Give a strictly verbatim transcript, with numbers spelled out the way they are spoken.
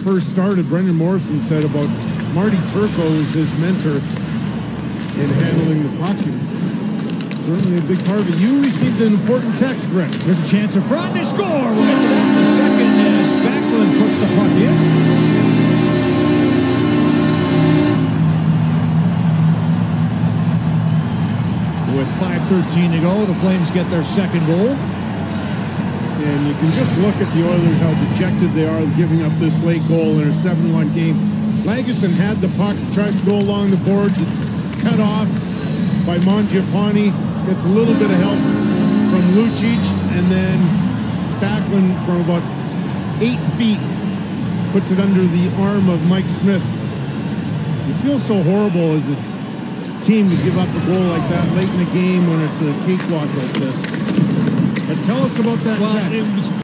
first started, Brendan Morrison said about Marty Turco is his mentor in handling the puck. And certainly a big part of it. You received an important text, Brett. There's a chance in front. They score. We'll get to that in a second as Backlund puts the puck in. With five thirteen to go, the Flames get their second goal. And you can just look at the Oilers, how dejected they are giving up this late goal in a seven one game. Lagesson had the puck, tries to go along the boards. It's cut off by Mangiapane. Gets a little bit of help from Lucic, and then Backlund from about eight feet puts it under the arm of Mike Smith. You feel so horrible as a team to give up a goal like that late in the game when it's a cakewalk like this. But tell us about that Well, text. it was